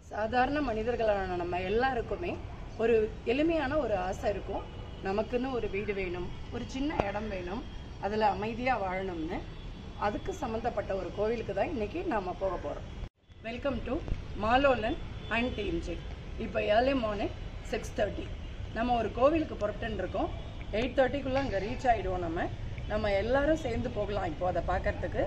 சாதாரண மனிதர்களான நம்ம எல்லாருக்குமே ஒரு எளிமையான ஒரு ஆசை இருக்கும். நமக்குன்னு ஒரு வீடு வேணும், ஒரு சின்ன இடம் வேணும், அதில் அமைதியாக வாழணும்னு. அதுக்கு சம்மந்தப்பட்ட ஒரு கோவிலுக்கு தான் இன்றைக்கி நாம் போக போகிறோம். Welcome to Malolan and TMJ. இப்போ ஏர்லி மார்னிங் 6:30 நம்ம ஒரு கோவிலுக்கு புறப்பட்டுன்னு இருக்கோம். 8:30க்குள்ளே அங்கே ரீச் ஆகிடுவோம். நம்ம எல்லாரும் சேர்ந்து போகலாம் இப்போ அதை பார்க்கறதுக்கு.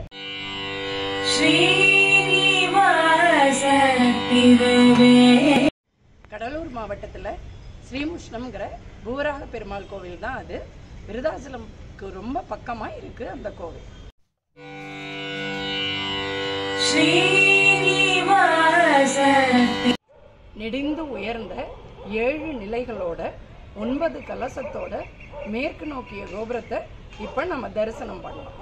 கடலூர் மாவட்டத்தில் ஸ்ரீமுஷ்ணம்ங்கிற பூவராக பெருமாள் கோவில் தான் அது. விருதாச்சலம்க்கு ரொம்ப பக்கமாக இருக்கு அந்த கோவில். நெடிந்து உயர்ந்த 7 நிலைகளோட 9 கலசத்தோட மேற்கு நோக்கிய கோபுரத்தை இப்ப நம்ம தரிசனம் பண்ணலாம்.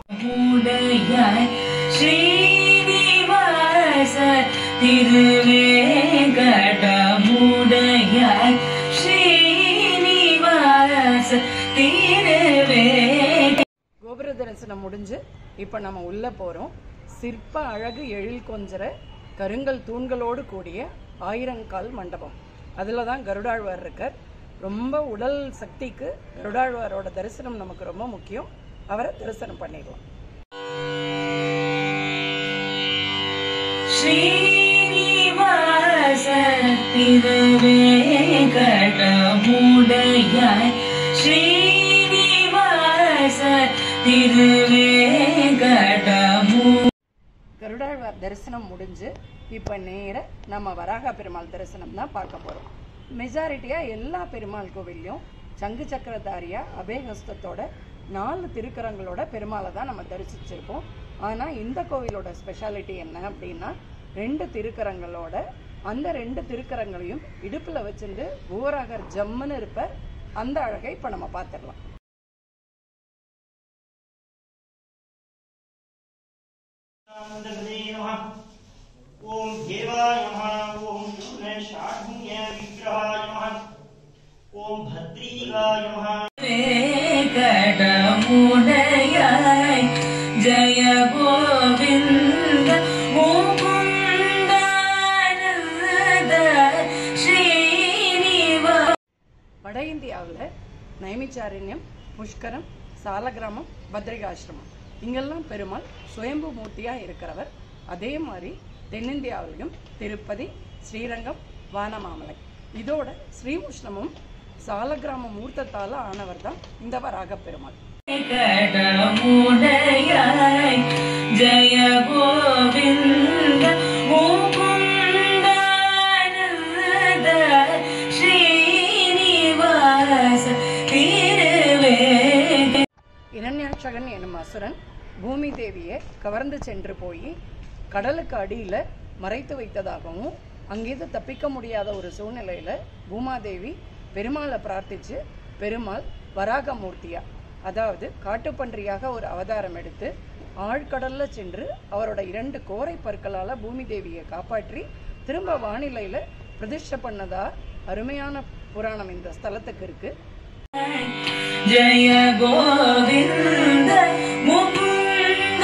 கோபுர தரிசனம் முடிஞ்சு இப்ப நம்ம உள்ள போறோம். சிற்ப அழகு எழில் கொஞ்சர கருங்கல் தூண்களோடு கூடிய 1000 கால் மண்டபம். அதுல தான் கருடாழ்வார் இருக்கார். ரொம்ப உடல் சக்திக்கு கருடாழ்வாரோட தரிசனம் நமக்கு ரொம்ப முக்கியம். அவரை தரிசனம் பண்ணிடலாம். கருடாழ்வார் தரிசனம் முடிஞ்சு இப்ப நேர நம்ம வராக பெருமாள் தரிசனம் தான் பார்க்க போறோம். மெஜாரிட்டியா எல்லா பெருமாள் கோவிலையும் சங்கு சக்கரதாரியா அபேகஸ்தத்தோட 4 திருக்கரங்களோட பெருமாளை தான் நம்ம தரிசிச்சிருப்போம். ஆனா இந்த கோவிலோட ஸ்பெஷாலிட்டி என்ன அப்படின்னா 2 திருக்கரங்களோட, அந்த 2 திருக்கரங்களையும் இடுப்புல வச்சிருந்து பூவராகர் ஜம்முன்னு இருப்ப. அந்த அழகை இப்ப நம்ம பார்த்துடலாம். ओम देवाय नमः। ओम शाढ्य विग्रहाय नमः। ओम भद्रीगाय नमः। जय गोविंद मुकुंद श्रीनिवास. வட இந்தியாவில் நைமிச்சாரண்யம், புஷ்கரம், சாலகிராமம், பத்ரிகாசிரமம் இங்கெல்லாம் பெருமாள் சுயம்பு மூர்த்தியா இருக்கிறவர். அதே மாதிரி தென்னிந்தியாவிலும் திருப்பதி, ஸ்ரீரங்கம், வானமாமலை, இதோட ஸ்ரீமுஷ்ணமும் சாலகிராம மூர்த்தத்தால ஆனவர் தான் இந்த வராக பெருமாள். ஜய கோவிந்த முகுந்த ஸ்ரீனிவாச. இரண்யாட்சகன் எனும் அசுரன் பூமி தேவியை கவர்ந்து சென்று போய் கடலுக்கு அடியில மறைத்து வைத்ததாகவும், அங்கிருந்து தப்பிக்க முடியாத ஒரு சூழ்நிலையில பூமாதேவி பெருமாளை பிரார்த்திச்சு பெருமாள் வராகமூர்த்தியா, அதாவது காட்டுப்பன்றியாக ஒரு அவதாரம் எடுத்து ஆழ்கடல்ல சென்று அவரோட 2 கோரை பற்களால பூமி தேவியை காப்பாற்றி திரும்ப வானிலையில பிரதிஷ்டை பண்ணதா அருமையான புராணம் இந்த ஸ்தலத்துக்கு இருக்கு. ஜய கோவிந்த முகுந்த.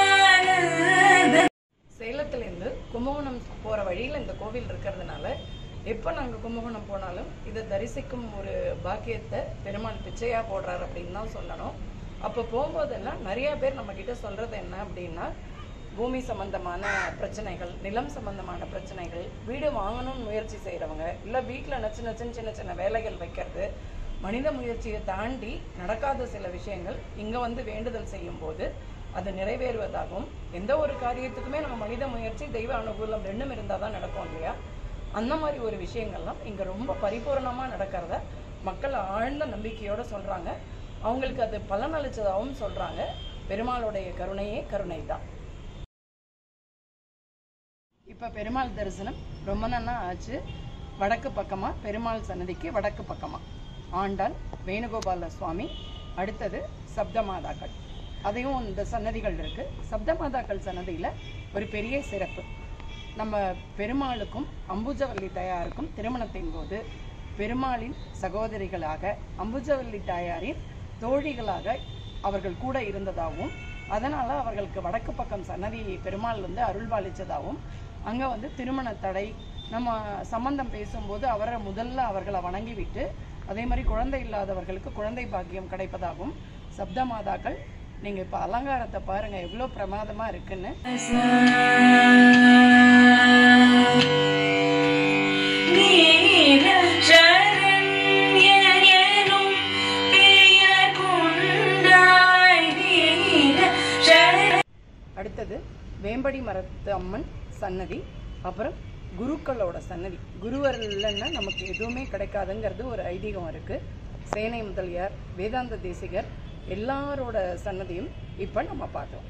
சேலத்திலிருந்து கும்பகோணம் போற வழியில இந்த கோவில் இருக்கிறதுனால எப்ப நாங்க கும்பகோணம் போனாலும் இதை தரிசிக்கும் ஒரு பாக்கியத்தை பெருமாள் பிச்சையா போடுறாரு அப்படின்னு தான் சொல்லணும். அப்ப போகும்போதெல்லாம் நிறைய பேர் நம்ம கிட்ட சொல்றது என்ன அப்படின்னா, பூமி சம்பந்தமான பிரச்சனைகள், நிலம் சம்பந்தமான பிரச்சனைகள், வீடு வாங்கணும்னு முயற்சி செய்யறவங்க, இல்ல வீட்டுல சின்ன சின்ன வேலைகள் வைக்கிறது, மனித முயற்சியை தாண்டி நடக்காத சில விஷயங்கள் இங்க வந்து வேண்டுதல் செய்யும் போது அது நிறைவேறுவதாகவும், எந்த ஒரு காரியத்துக்குமே நம்ம மனித முயற்சி, தெய்வ அனுகூலம் 2ம் இருந்தாதான் நடக்கும் இல்லையா? அந்த மாதிரி ஒரு விஷயங்கள்லாம் இங்க ரொம்ப பரிபூர்ணமா நடக்கிறத மக்கள் ஆழ்ந்த நம்பிக்கையோட சொல்றாங்க. அவங்களுக்கு அது பலனளிச்சதாகவும் சொல்றாங்க. பெருமாளுடைய கருணையே கருணை தான். இப்ப பெருமாள் தரிசனம் ரொம்ப நல்லா ஆச்சு. வடக்கு பக்கமா பெருமாள் சன்னதிக்கு வடக்கு பக்கமா ஆண்டாள், வேணுகோபால சுவாமி, அடுத்தது சப்தமாதாக்கள், அதையும் இந்த சன்னதிகள் இருக்கு. சப்தமாதாக்கள் சன்னதியில ஒரு பெரிய சிறப்பு, நம்ம பெருமாளுக்கும் அம்புஜவல்லி தாயாருக்கும் திருமணத்தின் போது பெருமாளின் சகோதரிகளாக அம்புஜவல்லி தாயாரின் தோழிகளாக அவர்கள் கூட இருந்ததாகவும், அதனால அவர்களுக்கு வடக்கு பக்கம் சன்னதி பெருமாள் வந்து அருள்பாலிச்சதாகவும், அங்கே வந்து திருமண தடை, நம்ம சம்பந்தம் பேசும்போது முதல்ல அவர்களை வணங்கிவிட்டு அதே மாதிரி குழந்தை இல்லாதவர்களுக்கு குழந்தை பாக்கியம் கிடைப்பதாகும். சப்த மாதாக்கள், நீங்க இப்ப அலங்காரத்தை பாருங்க எவ்வளவு பிரமாதமா இருக்குன்னு. அடுத்தது வேம்படி மரத்து அம்மன் சன்னதி, அப்புறம் குருக்களோட சன்னதி. குருவர் இல்லைன்னா நமக்கு எதுவுமே கிடைக்காதுங்கிறது ஒரு ஐதீகம் இருக்கு. சேனை முதலியார், வேதாந்த தேசிகர் எல்லாரோட சன்னதியும் இப்ப நம்ம பார்க்கலாம்.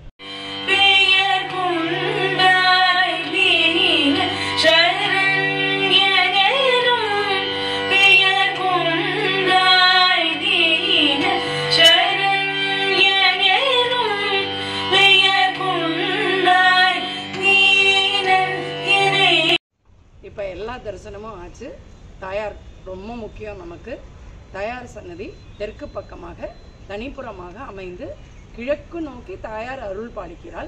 இப்ப எல்லா தரிசனமும் ஆச்சு. தாயார் ரொம்ப முக்கியம் நமக்கு. தாயார் சன்னதி தெற்கு பக்கமாக தனிப்புறமாக அமைந்து கிழக்கு நோக்கி தாயார் அருள் பாலிக்கிறாள்.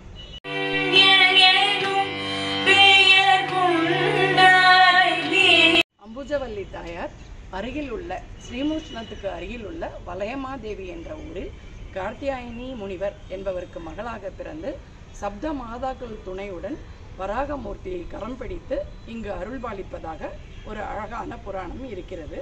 அம்புஜவல்லி தாயார் அருகில் உள்ள ஸ்ரீமுஷ்ணத்துக்கு அருகில் உள்ள வலயமாதேவி என்ற ஊரில் கார்த்தியாயினி முனிவர் என்பவருக்கு மகளாக பிறந்து சப்த மாதாக்கள் துணையுடன் வராகமூர்த்தியை கரம் பிடித்து இங்கு அருள் பாலிப்பதாக ஒரு அழகான புராணம் இருக்கிறது.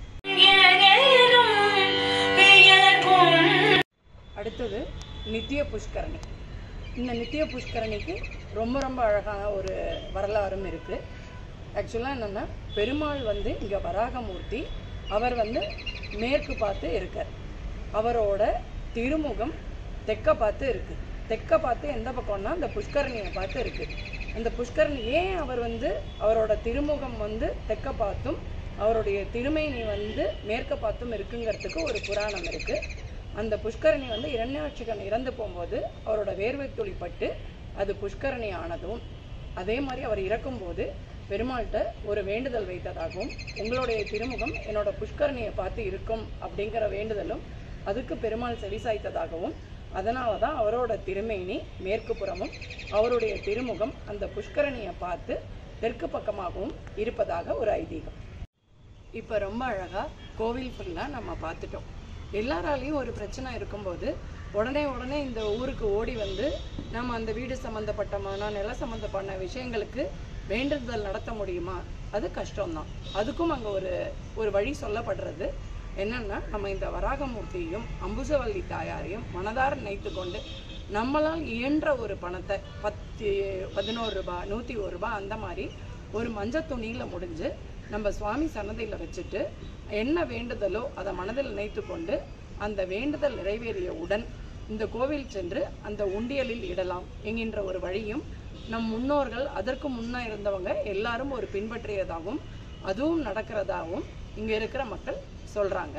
அடுத்தது நித்திய புஷ்கரணி. இந்த நித்திய புஷ்கரணிக்கு ரொம்ப ரொம்ப அழகான ஒரு வரலாறும் இருக்கு. ஆக்சுவலாக என்னன்னா, பெருமாள் வந்து இங்க வராகமூர்த்தி, அவர் வந்து மேற்கு பார்த்து இருக்கார். அவரோட திருமுகம் தெற்க பார்த்து இருக்கு. தெற்க பார்த்து எந்த பக்கம்னா அந்த புஷ்கரணியை பார்த்து இருக்கு. அந்த புஷ்கரணி ஏன் அவர் வந்து அவரோட திருமுகம் வந்து தெற்க பார்த்தும் அவருடைய திருமேனி வந்து மேற்க பார்த்தும் இருக்குங்கிறதுக்கு ஒரு புராணம் இருக்கு. அந்த புஷ்கரணி வந்து இரண்யாட்சிகன் இறந்து போகும்போது அவரோட வேர்வை துளி பட்டு அது புஷ்கரணி ஆனதும், அதே மாதிரி அவர் இறக்கும்போது பெருமாள்கிட்ட ஒரு வேண்டுதல் வைத்ததாகவும், உங்களுடைய திருமுகம் என்னோட புஷ்கரணியை பார்த்து இருக்கும் அப்படிங்கிற வேண்டுதலும் அதுக்கு பெருமாள் செவிசாய்த்ததாகவும், அதனால தான் அவரோட திருமேனி மேற்கு புறமும் அவருடைய திருமுகம் அந்த புஷ்கரணியை பார்த்து தெற்கு பக்கமாகவும் இருப்பதாக ஒரு ஐதீகம். இப்போ ரொம்ப அழகா கோவில் ஃபுல்லாக நம்ம பார்த்துட்டோம். எல்லாராலையும் ஒரு பிரச்சனை இருக்கும்போது உடனே இந்த ஊருக்கு ஓடி வந்து நம்ம அந்த வீடு சம்மந்தப்பட்டமான நில சம்மந்தப்பட்ட விஷயங்களுக்கு வேண்டுதல் நடத்த முடியுமா? அது கஷ்டம்தான். அதுக்கும் அங்கே ஒரு வழி சொல்லப்படுறது என்னன்னா, நம்ம இந்த வராகமூர்த்தியையும் அம்புஜவல்லி தாயாரையும் மனதார நினைத்து கொண்டு நம்மளால் இயன்ற ஒரு பணத்தை 11 ரூபாய் 101 ரூபாய் அந்த மாதிரி ஒரு மஞ்சள் துணியில் முடிஞ்சு நம்ம சுவாமி சன்னதியில் வச்சுட்டு என்ன வேண்டுதலோ அதை மனதில் நினைத்து கொண்டு அந்த வேண்டுதல் நிறைவேறியவுடன் இந்த கோவில் சென்று அந்த உண்டியலில் இடலாம் என்கின்ற ஒரு வழியும் நம் முன்னோர்கள் அதற்கு முன்னே இருந்தவங்க எல்லாரும் ஒரு பின்பற்றியதாகவும் அதுவும் நடக்கிறதாகவும் இங்க இருக்கிற மக்கள் சொல்றாங்க.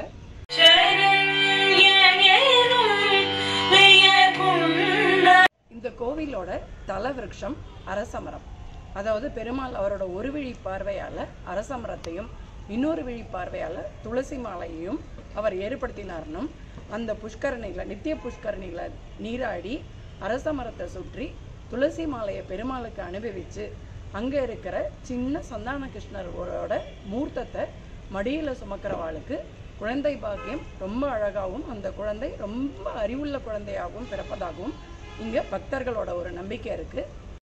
இந்த கோவிலோட தல விருட்சம் அரசமரம். அதாவது பெருமாள் அவரோட ஒரு விழி பார்வையால அரசமரத்தையும் இன்னொரு விழி பார்வையால துளசி மாலையையும் அவர் ஏற்படுத்தினார்னும், அந்த புஷ்கரணிகளை நித்திய புஷ்கரணிகளை நீராடி அரச மரத்தை சுற்றி துளசி மாலையை பெருமாளுக்கு அனுபவிச்சு அங்க இருக்கிற சின்ன சந்தான கிருஷ்ணரோட மூர்த்தத்தை மடியில சுமக்கிறவாளுக்கு குழந்தை பாக்கியம் ரொம்ப அழகாகவும் அந்த குழந்தை ரொம்ப அறிவுள்ள குழந்தையாகவும் பிறப்பதாகவும் இங்க பக்தர்களோட ஒரு நம்பிக்கை இருக்கு.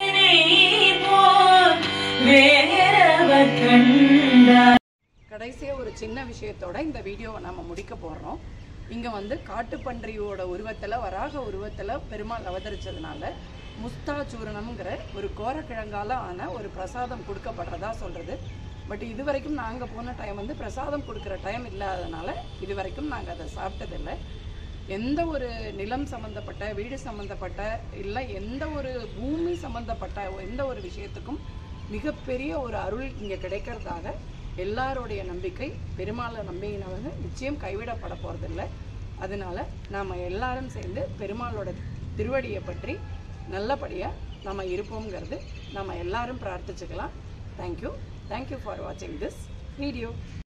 கடைசியா ஒரு சின்ன விஷயத்தோட இந்த வீடியோவை நம்ம முடிக்க போறோம். இங்க வந்து காட்டுப்பன்றியோட உருவத்துல வராக உருவத்துல பெருமாள் அவதரிச்சதுனால முஸ்தாச்சூரணம்ங்கிற ஒரு கோரக்கிழங்கால ஆன ஒரு பிரசாதம் கொடுக்கப்படுறதா சொல்றது. பட் இது வரைக்கும் நாங்க போன டைம் வந்து பிரசாதம் கொடுக்குற டைம் இல்லாதனால இது வரைக்கும் நாங்க அதை சாப்பிட்டதில்லை. எந்த ஒரு நிலம் சம்பந்தப்பட்ட வீடு சம்பந்தப்பட்ட இல்லை எந்த ஒரு பூமி சம்பந்தப்பட்ட எந்த ஒரு விஷயத்துக்கும் மிகப்பெரிய ஒரு அருள் இங்கே கிடைக்கிறதாக எல்லாருடைய நம்பிக்கை. பெருமாளை நம்பினவங்க நிச்சயம் கைவிடப்பட போறதில்லை. அதனால நாம் எல்லாரும் சேர்ந்து பெருமாளோட திருவடியை பற்றி நல்லபடியாக நம்ம இருப்போங்கிறது நம்ம எல்லாரும் பிரார்த்திச்சுக்கலாம். தேங்க்யூ ஃபார் வாட்சிங் திஸ் வீடியோ.